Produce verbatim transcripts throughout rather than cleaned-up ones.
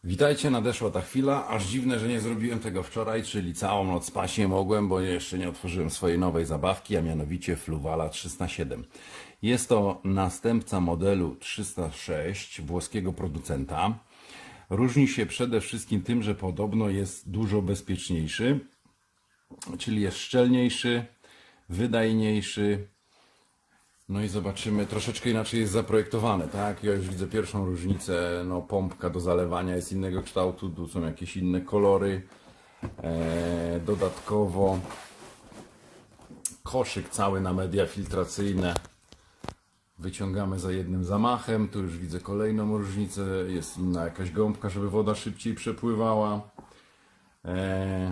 Witajcie, nadeszła ta chwila, aż dziwne, że nie zrobiłem tego wczoraj, czyli całą noc spać nie mogłem, bo jeszcze nie otworzyłem swojej nowej zabawki, a mianowicie Fluvala trzysta siedem. Jest to następca modelu trzysta sześć włoskiego producenta. Różni się przede wszystkim tym, że podobno jest dużo bezpieczniejszy, czyli jest szczelniejszy, wydajniejszy. No i zobaczymy, troszeczkę inaczej jest zaprojektowane, tak? Ja już widzę pierwszą różnicę, no pompka do zalewania jest innego kształtu, tu są jakieś inne kolory. E, dodatkowo koszyk cały na media filtracyjne wyciągamy za jednym zamachem. Tu już widzę kolejną różnicę, jest inna jakaś gąbka, żeby woda szybciej przepływała. E,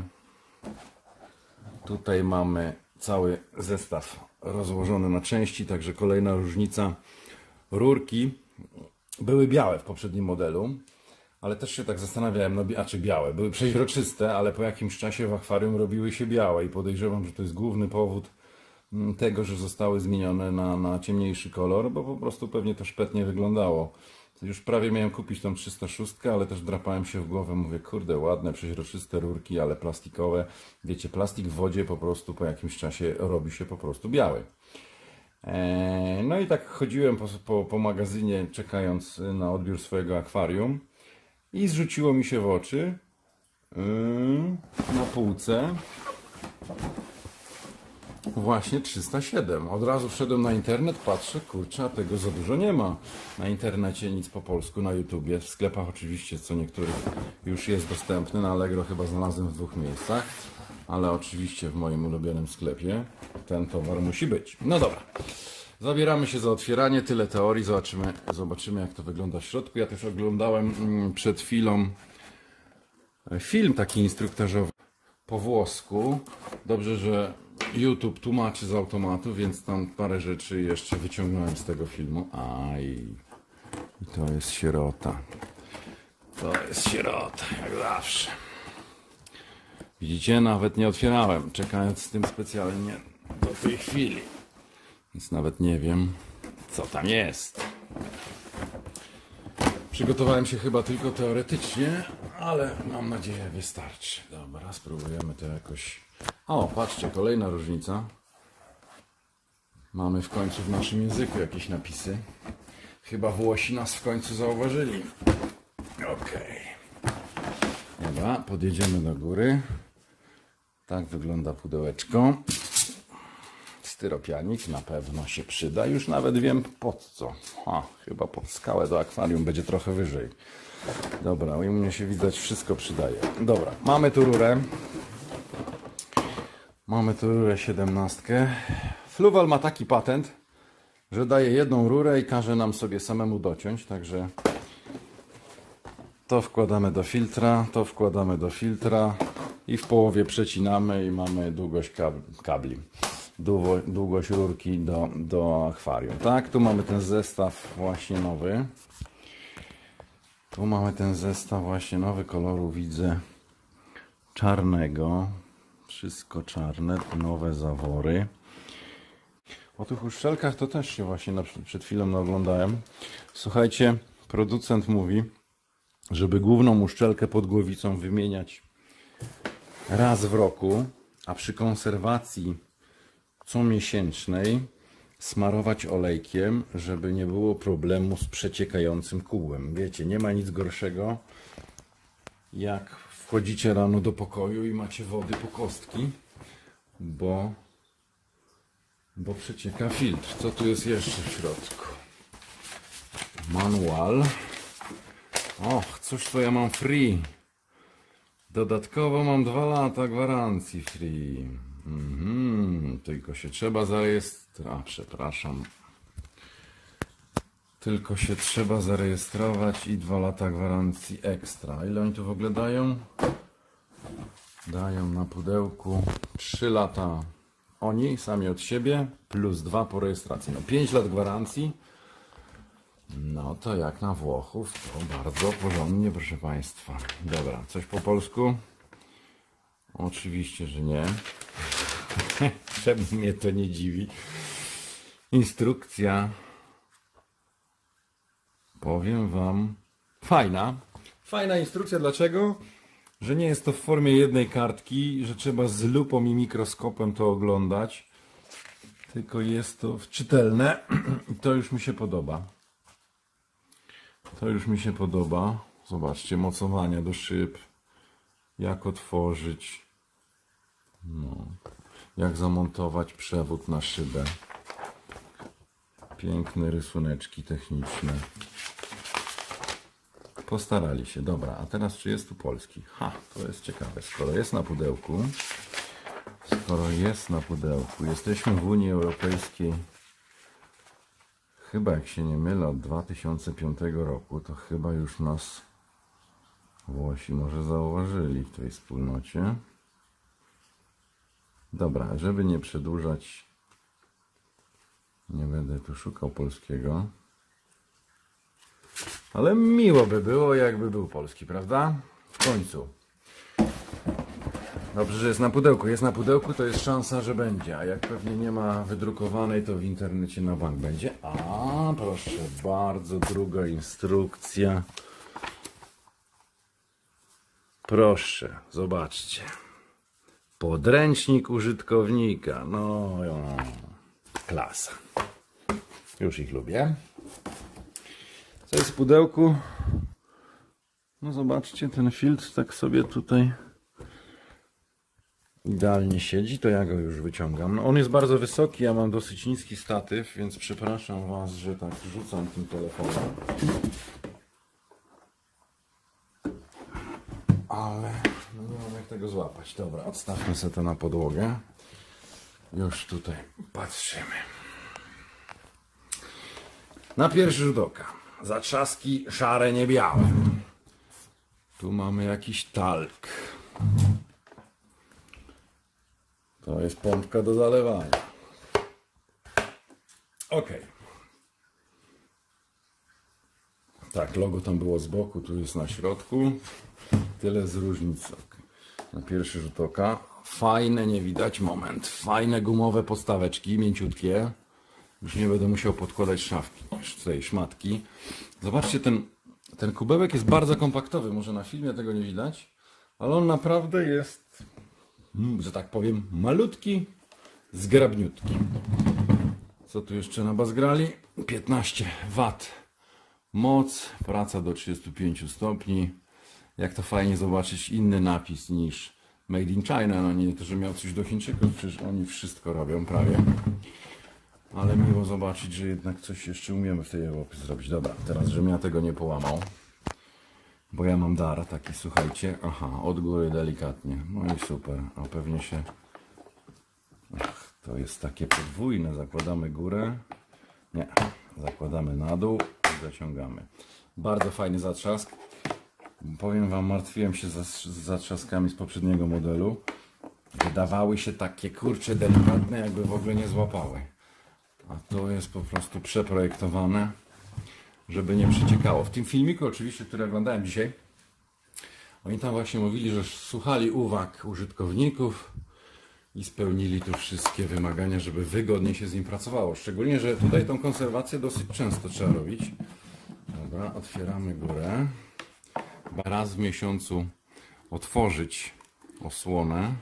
tutaj mamy cały zestaw rozłożony na części, także kolejna różnica. Rurki były białe w poprzednim modelu, ale też się tak zastanawiałem, no a czy białe? Były przeźroczyste, ale po jakimś czasie w akwarium robiły się białe i podejrzewam, że to jest główny powód tego, że zostały zmienione na, na ciemniejszy kolor, bo po prostu pewnie to szpetnie wyglądało. Już prawie miałem kupić tą trzysta sześć, ale też drapałem się w głowę, mówię, kurde, ładne, przeźroczyste rurki, ale plastikowe. Wiecie, plastik w wodzie po prostu po jakimś czasie robi się po prostu biały. Eee, no i tak chodziłem po, po, po magazynie, czekając na odbiór swojego akwarium i zrzuciło mi się w oczy yy, na półce właśnie trzysta siedem. Od razu wszedłem na internet, patrzę, kurczę, a tego za dużo nie ma. Na internecie nic po polsku, na YouTubie, w sklepach oczywiście, co niektórych już jest dostępny. Na Allegro chyba znalazłem w dwóch miejscach, ale oczywiście w moim ulubionym sklepie ten towar musi być. No dobra, zabieramy się za otwieranie, tyle teorii, zobaczymy, zobaczymy jak to wygląda w środku. Ja też oglądałem przed chwilą film taki instruktażowy po włosku. Dobrze, że YouTube tłumaczy z automatu, więc tam parę rzeczy jeszcze wyciągnąłem z tego filmu. Aj, i to jest sierota. To jest sierota, jak zawsze. Widzicie, nawet nie otwierałem, czekając z tym specjalnie do tej chwili. Więc nawet nie wiem, co tam jest. Przygotowałem się chyba tylko teoretycznie, ale mam nadzieję wystarczy. Dobra, spróbujemy to jakoś... O, patrzcie, kolejna różnica. Mamy w końcu w naszym języku jakieś napisy. Chyba Włosi nas w końcu zauważyli. Okej. Dobra, podjedziemy do góry. Tak wygląda pudełeczko. Styropianik na pewno się przyda. Już nawet wiem pod co. Ha, chyba pod skałę do akwarium, będzie trochę wyżej. Dobra, u mnie się widać wszystko przydaje. Dobra, mamy tu rurę. Mamy tu rurę siedemnastkę. Fluval ma taki patent, że daje jedną rurę i każe nam sobie samemu dociąć, także to wkładamy do filtra, to wkładamy do filtra i w połowie przecinamy i mamy długość kabli, długość rurki do, do akwarium. Tak, tu mamy ten zestaw właśnie nowy. Tu mamy ten zestaw właśnie nowy koloru, widzę czarnego. Wszystko czarne, nowe zawory. O tych uszczelkach to też się właśnie przed chwilą oglądałem. Słuchajcie, producent mówi, żeby główną uszczelkę pod głowicą wymieniać raz w roku, a przy konserwacji comiesięcznej smarować olejkiem, żeby nie było problemu z przeciekającym kubłem. Wiecie, nie ma nic gorszego, jak wchodzicie rano do pokoju i macie wody po kostki, bo, bo przecieka filtr. Co tu jest jeszcze w środku? Manual. Och, cóż to ja mam free. Dodatkowo mam dwa lata gwarancji free. Mhm, tylko się trzeba zarejestrować. A, przepraszam. Tylko się trzeba zarejestrować i dwa lata gwarancji ekstra. Ile oni tu w ogóle dają? Dają na pudełku trzy lata oni sami od siebie plus dwa po rejestracji. No pięć lat gwarancji. No to jak na Włochów, to bardzo porządnie, proszę Państwa. Dobra, coś po polsku? Oczywiście, że nie. Czemu mnie to nie dziwi? Instrukcja. Powiem Wam, fajna. Fajna instrukcja, dlaczego? Że nie jest to w formie jednej kartki, że trzeba z lupą i mikroskopem to oglądać, tylko jest to czytelne i to już mi się podoba. To już mi się podoba. Zobaczcie, mocowania do szyb, jak otworzyć, no, jak zamontować przewód na szybę. Piękne rysuneczki techniczne. Postarali się. Dobra, a teraz czy jest tu polski? Ha, to jest ciekawe. Skoro jest na pudełku, skoro jest na pudełku, jesteśmy w Unii Europejskiej, chyba jak się nie mylę, od dwa tysiące piątego roku, to chyba już nas Włosi może zauważyli w tej wspólnocie. Dobra, żeby nie przedłużać, nie będę tu szukał polskiego. Ale miło by było, jakby był polski, prawda? W końcu. Dobrze, że jest na pudełku. Jest na pudełku, to jest szansa, że będzie. A jak pewnie nie ma wydrukowanej, to w internecie na bank będzie. A, proszę bardzo, druga instrukcja. Proszę, zobaczcie. Podręcznik użytkownika. No, no, klasa. Już ich lubię. Co jest w pudełku? No zobaczcie, ten filtr tak sobie tutaj idealnie siedzi, to ja go już wyciągam. No, on jest bardzo wysoki, ja mam dosyć niski statyw, więc przepraszam Was, że tak rzucam tym telefonem. Ale no nie mam jak tego złapać. Dobra, odstawmy sobie to na podłogę. Już tutaj patrzymy. Na pierwszy rzut oka. Zatrzaski szare, nie białe. Tu mamy jakiś talk. To jest pompka do zalewania. Ok. Tak, logo tam było z boku, tu jest na środku. Tyle z różnic. Na pierwszy rzut oka. Fajne, nie widać, moment. Fajne gumowe podstaweczki, mięciutkie. Już nie będę musiał podkładać szafki, tej szmatki. Zobaczcie, ten, ten kubełek jest bardzo kompaktowy. Może na filmie tego nie widać, ale on naprawdę jest, że tak powiem, malutki, zgrabniutki. Co tu jeszcze na bazgrali? piętnaście watów moc, praca do trzydziestu pięciu stopni. Jak to fajnie zobaczyć inny napis niż Made in China. No nie to, że miał coś do Chińczyków, przecież oni wszystko robią prawie. Ale miło zobaczyć, że jednak coś jeszcze umiemy w tej Europie zrobić. Dobra, teraz, żebym ja tego nie połamał. Bo ja mam dar taki, słuchajcie. Aha, od góry delikatnie. No i super. A pewnie się... Ach, to jest takie podwójne. Zakładamy górę. Nie, zakładamy na dół i zaciągamy. Bardzo fajny zatrzask. Powiem Wam, martwiłem się z zatrzaskami z poprzedniego modelu. Wydawały się takie, kurcze, delikatne, jakby w ogóle nie złapały. A to jest po prostu przeprojektowane, żeby nie przeciekało. W tym filmiku oczywiście, który oglądałem dzisiaj, oni tam właśnie mówili, że słuchali uwag użytkowników i spełnili tu wszystkie wymagania, żeby wygodnie się z nim pracowało. Szczególnie, że tutaj tą konserwację dosyć często trzeba robić. Dobra, otwieramy górę. Chyba raz w miesiącu otworzyć osłonę.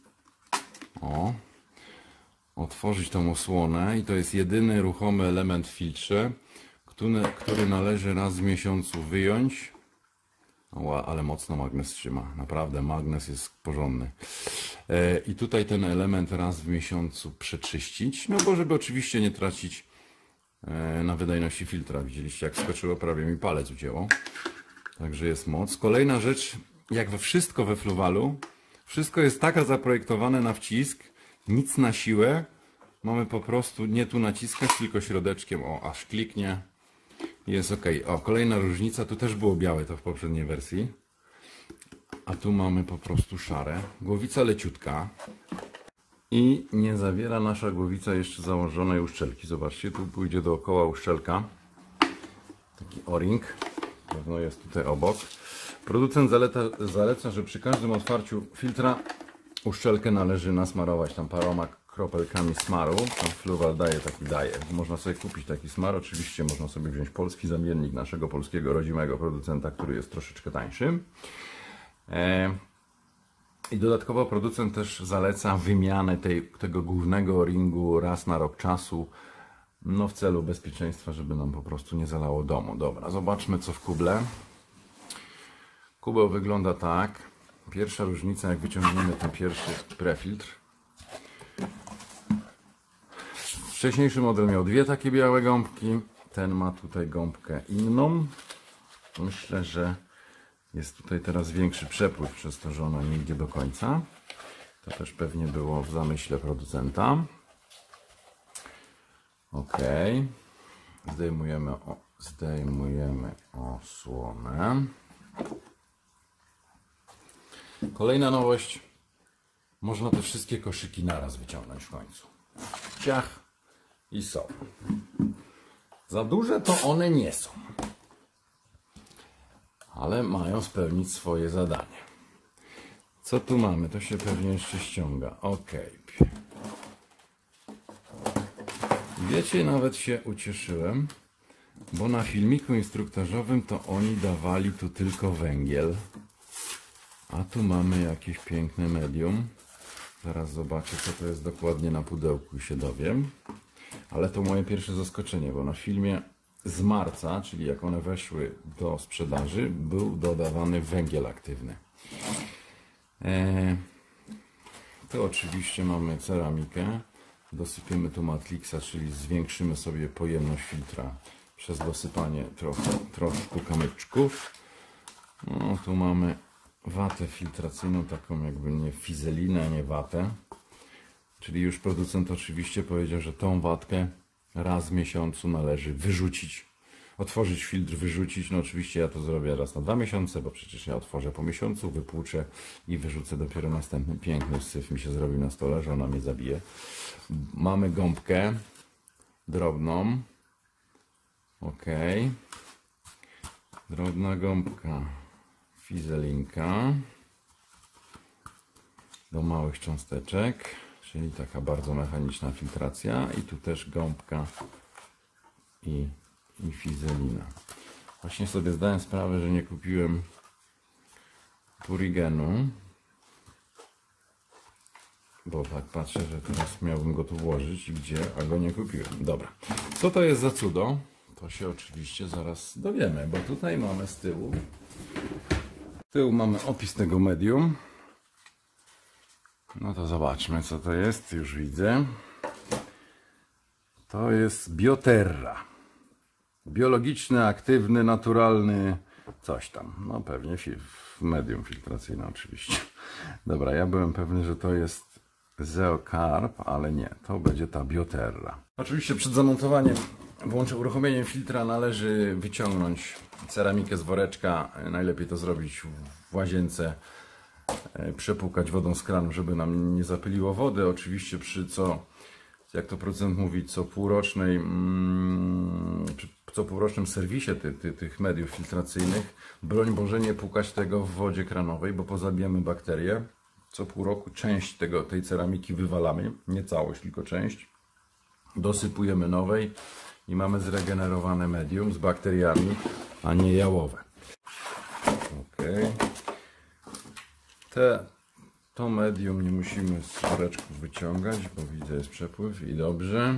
O. Otworzyć tą osłonę i to jest jedyny ruchomy element w filtrze, który, który należy raz w miesiącu wyjąć. O, ale mocno magnes trzyma. Naprawdę magnes jest porządny. E, I tutaj ten element raz w miesiącu przeczyścić, no bo żeby oczywiście nie tracić e, na wydajności filtra. Widzieliście, jak skoczyło, prawie mi palec ucięło. Także jest moc. Kolejna rzecz, jak we wszystko we Fluvalu, wszystko jest tak zaprojektowane na wcisk, nic na siłę. Mamy po prostu nie tu naciskać, tylko środeczkiem. O, aż kliknie. Jest ok. O, kolejna różnica. Tu też było białe to w poprzedniej wersji. A tu mamy po prostu szare. Głowica leciutka. I nie zawiera nasza głowica jeszcze założonej uszczelki. Zobaczcie, tu pójdzie dookoła uszczelka. Taki o-ring. Pewno jest tutaj obok. Producent zaleca, zaleca, że przy każdym otwarciu filtra uszczelkę należy nasmarować tam paroma kropelkami smaru. Tam Fluval daje taki daje. Można sobie kupić taki smar. Oczywiście można sobie wziąć polski zamiennik naszego polskiego rodzimego producenta, który jest troszeczkę tańszy. I dodatkowo producent też zaleca wymianę tej, tego głównego ringu raz na rok czasu, no w celu bezpieczeństwa, żeby nam po prostu nie zalało domu. Dobra, zobaczmy co w kuble. Kubeł wygląda tak. Pierwsza różnica, jak wyciągniemy ten pierwszy prefiltr. Wcześniejszy model miał dwie takie białe gąbki. Ten ma tutaj gąbkę inną. Myślę, że jest tutaj teraz większy przepływ, przez to, że ona nie idzie do końca. To też pewnie było w zamyśle producenta. Ok. Zdejmujemy, o, zdejmujemy osłonę. Kolejna nowość. Można te wszystkie koszyki naraz wyciągnąć w końcu. Ciach i są. Za duże to one nie są. Ale mają spełnić swoje zadanie. Co tu mamy? To się pewnie jeszcze ściąga. Ok. Wiecie, nawet się ucieszyłem, bo na filmiku instruktażowym to oni dawali tu tylko węgiel. A tu mamy jakieś piękne medium. Zaraz zobaczę, co to jest dokładnie na pudełku i się dowiem. Ale to moje pierwsze zaskoczenie, bo na filmie z marca, czyli jak one weszły do sprzedaży, był dodawany węgiel aktywny. Eee, to oczywiście mamy ceramikę. Dosypiemy tu Matlixa, czyli zwiększymy sobie pojemność filtra przez dosypanie trochę, troszkę kamyczków. No, tu mamy watę filtracyjną, taką jakby nie fizelinę, nie watę. Czyli już producent oczywiście powiedział, że tą watkę raz w miesiącu należy wyrzucić. Otworzyć filtr, wyrzucić. No oczywiście ja to zrobię raz na dwa miesiące, bo przecież ja otworzę po miesiącu, wypłuczę i wyrzucę dopiero następny. Piękny syf mi się zrobił na stole, że ona mnie zabije. Mamy gąbkę drobną. Ok. Drobna gąbka fizelinka do małych cząsteczek, czyli taka bardzo mechaniczna filtracja. I tu też gąbka i, i fizelina. Właśnie sobie zdałem sprawę, że nie kupiłem Purigenu, bo tak patrzę, że teraz miałbym go tu włożyć i gdzie, a go nie kupiłem. Dobra, co to jest za cudo? To się oczywiście zaraz dowiemy, bo tutaj mamy z tyłu z tyłu mamy opis tego medium. No to zobaczmy, co to jest. Już widzę. To jest Bioterra. Biologiczny, aktywny, naturalny coś tam. No pewnie medium filtracyjne oczywiście. Dobra, ja byłem pewny, że to jest Zeocarb, ale nie. To będzie ta Bioterra. Oczywiście przed zamontowaniem, włączę uruchomieniem filtra, należy wyciągnąć ceramikę z woreczka. Najlepiej to zrobić w łazience. Przepłukać wodą z kranu, żeby nam nie zapyliło wody. Oczywiście przy co, jak to producent mówi, co półrocznej, co półrocznym serwisie ty, ty, tych mediów filtracyjnych, broń Boże nie płukać tego w wodzie kranowej, bo pozabijamy bakterie. Co pół roku część tego, tej ceramiki wywalamy, nie całość, tylko część. Dosypujemy nowej i mamy zregenerowane medium z bakteriami, a nie jałowe. Okay. Te, to medium nie musimy z woreczków wyciągać, bo widzę, jest przepływ i dobrze.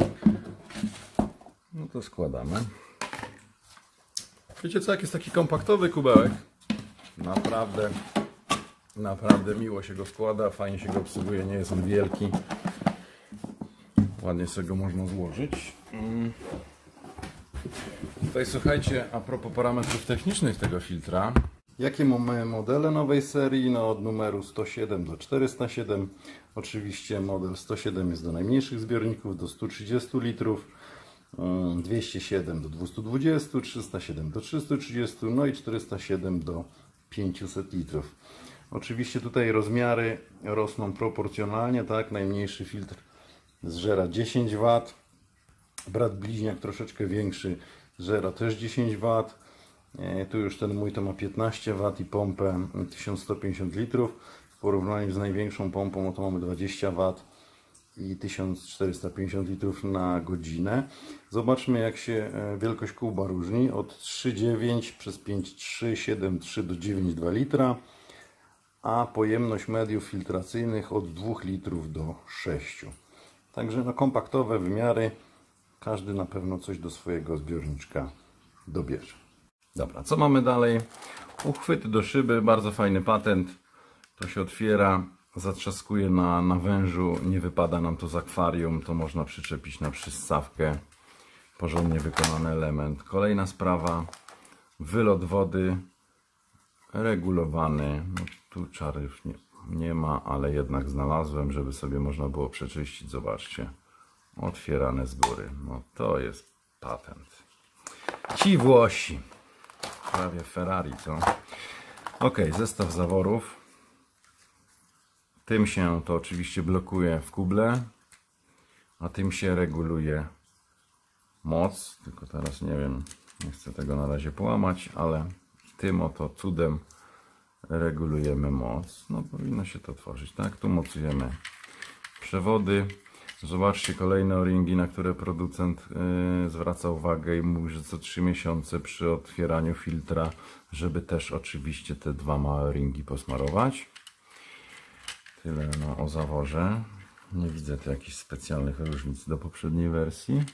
No to składamy. Wiecie co, jak jest taki kompaktowy kubełek, naprawdę, naprawdę miło się go składa, fajnie się go obsługuje, nie jest on wielki. Ładnie sobie go można złożyć. Tutaj słuchajcie, a propos parametrów technicznych tego filtra. Jakie mamy modele nowej serii? No od numeru sto siedem do czterysta siedem. Oczywiście model sto siedem jest do najmniejszych zbiorników, do stu trzydziestu litrów. dwieście siedem do dwustu dwudziestu, trzysta siedem do trzystu trzydziestu, no i czterysta siedem do pięciuset litrów. Oczywiście tutaj rozmiary rosną proporcjonalnie, tak? Najmniejszy filtr zżera dziesięć watów. Brat bliźniak troszeczkę większy zżera też dziesięć watów. Tu już ten mój to ma piętnaście watów i pompę tysiąc sto pięćdziesiąt litrów. W porównaniu z największą pompą no to mamy dwadzieścia watów. i tysiąc czterysta pięćdziesiąt litrów na godzinę. Zobaczmy, jak się wielkość kuba różni od trzy przecinek dziewięć przez pięć przecinek trzy, siedem przecinek trzy do dziewięć przecinek dwa litra, a pojemność mediów filtracyjnych od dwóch litrów do sześciu. Także no, kompaktowe wymiary, każdy na pewno coś do swojego zbiorniczka dobierze. Dobra, co mamy dalej? Uchwyty do szyby, bardzo fajny patent. To się otwiera, zatrzaskuje na, na wężu, nie wypada nam to z akwarium, to można przyczepić na przystawkę. Porządnie wykonany element. Kolejna sprawa, wylot wody regulowany. No, tu czary już nie, nie ma, ale jednak znalazłem, żeby sobie można było przeczyścić. Zobaczcie, otwierane z góry. No to jest patent. Ci Włosi, prawie Ferrari, co? Ok, zestaw zaworów. Tym się to oczywiście blokuje w kuble, a tym się reguluje moc. Tylko teraz nie wiem, nie chcę tego na razie połamać, ale tym oto cudem regulujemy moc. No powinno się to tworzyć, tak? Tu mocujemy przewody. Zobaczcie kolejne o-ringi, na które producent yy, zwraca uwagę i mówi, że co trzy miesiące przy otwieraniu filtra, żeby też oczywiście te dwa małe o-ringi posmarować. Tyle no, o zaworze. Nie widzę tu jakichś specjalnych różnic do poprzedniej wersji.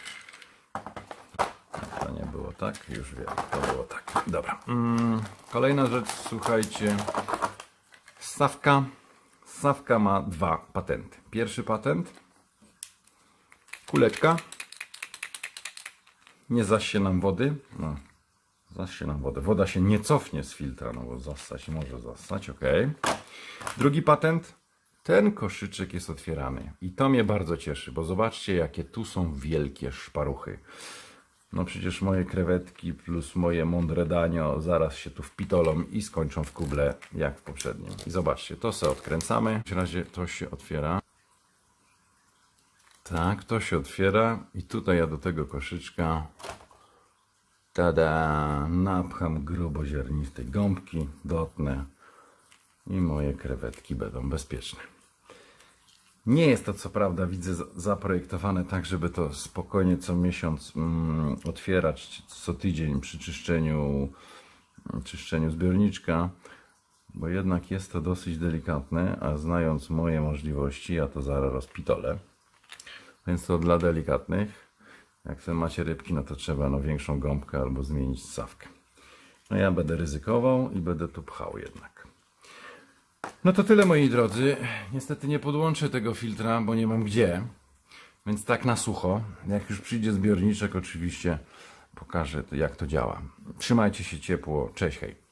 To nie było tak, już wiem, to było tak. Dobra. Mm, kolejna rzecz, słuchajcie. Stawka. Stawka ma dwa patenty. Pierwszy patent. Kuleczka. Nie zasie nam wody. No, zasie nam wodę. Woda się nie cofnie z filtra, no bo zastać może zastać, ok. Drugi patent. Ten koszyczek jest otwierany. I to mnie bardzo cieszy, bo zobaczcie, jakie tu są wielkie szparuchy. No przecież moje krewetki plus moje mądre danio zaraz się tu wpitolą i skończą w kuble jak w poprzednim. I zobaczcie, to sobie odkręcamy. W razie to się otwiera. Tak, to się otwiera i tutaj ja do tego koszyczka tada, napcham gruboziarnistej gąbki, dotnę i moje krewetki będą bezpieczne. Nie jest to co prawda, widzę, zaprojektowane tak, żeby to spokojnie co miesiąc mm, otwierać, co tydzień przy czyszczeniu, czyszczeniu zbiorniczka, bo jednak jest to dosyć delikatne, a znając moje możliwości, ja to zaraz rozpitolę. Więc to dla delikatnych. Jak sobie macie rybki, no to trzeba no, większą gąbkę albo zmienić ssawkę. No ja będę ryzykował i będę tu pchał jednak. No to tyle, moi drodzy. Niestety nie podłączę tego filtra, bo nie mam gdzie. Więc tak na sucho. Jak już przyjdzie zbiorniczek, oczywiście pokażę, jak to działa. Trzymajcie się ciepło. Cześć, hej.